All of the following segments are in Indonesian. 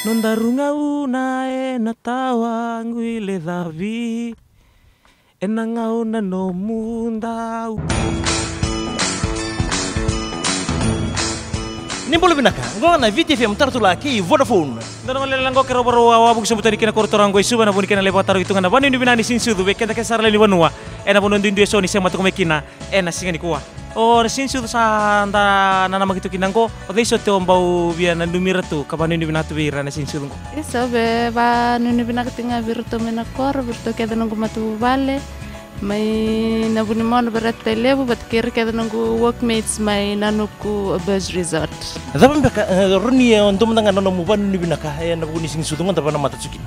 Non darunga una e na tawa nguile davi e na ngauna no mundau. Nimbolo binaka, ngo na VTFM tartula ki Vodafone. Ndono malelang ko kero baro awabu sebutan ikina kortoran go isuba na bunikana lepa taru itu ngana bani ni binani sinsu du bekenda ke sarale ni wanua. Ena bono ndu soni sema to mekina ena singa ni kuwa. O sinsu sa anda nana magitu kinangko o deiso te ombau bia na numira tu kabani ni binatu bira na sinsu ngko. Isso be ba nuni binaka tinga virto mena kor virto keda nungu matu vale. May nabunimon berat lebu bat kir keda nungu workmates may nanuku bus resort. Dapat beka runi untuk mendengar nono muban ni binaka ya na buni sing sudungan tapi nama tatsuki.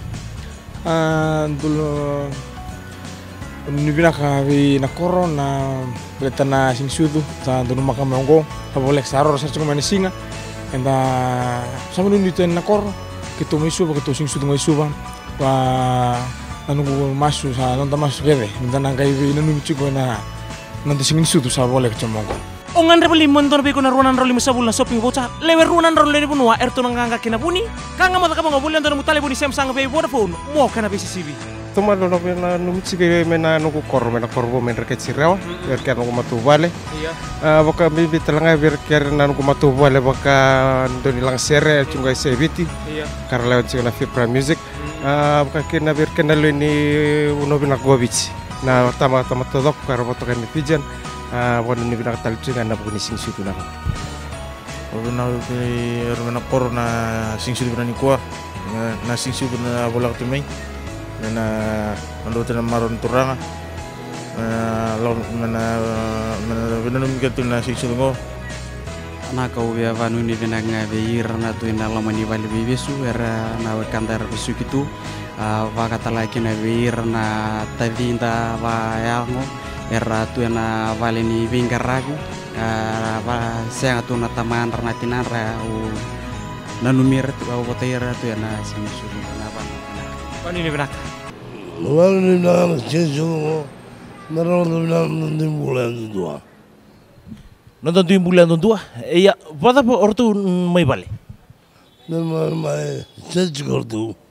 Dulu binaka vi na corona berita na sing sudu ta dulu makam monggo boleh saror sa cuma singa enda sama dulu itu na kor kita misu kita sing sudu ngai suba pa nunggu masuk sa nonton masuk kede minta nangkai vi nunggu cukup na nanti sing sudu sa boleh cuma monggo. Ongan rebeli montor be kuna ruanan roli musabul na shopping bocha lewer ruanan roli ni bunua erto nanganga kina buni kanga mata kama ngobuli ando mutale buni Samsung be Vodafone mo kana be CCTV. Tuma dono mena numci ke mena nuku kor mena korbo mena reket sirawa biar kaya nuku matu bale. Iya. Baka bibi telanga biar kaya nuku matu bale baka doni lang sere cungai sebiti. Iya. Karena lewat cina Fibra Music. Baka kena biar kena lo ini uno bina gobici. Nah pertama todok karena foto kami pijan. Wana ni bina katal cungai na bukuni sing sudu na. Bina rumena kor na sing sudu bina ni kuah na sing sudu na bolak tumai. Na ando tena maron turanga law na mikatu na singsulungo na kau bia vanu ni vinanga beir na tu ina lamani vali bibisu era na kantar besukitu va katala kina beir na tavinda va yango era tu na vali ni vingaragu va senga tu na taman na tinara u na numir tu au botaira tu na singsulungo na van Bani ni benak. Lalu ni nak sesuatu, naral ni nak bulan dua. Nonton tu bulan tua, iya, pada ortu mai bale. Nama sesuatu.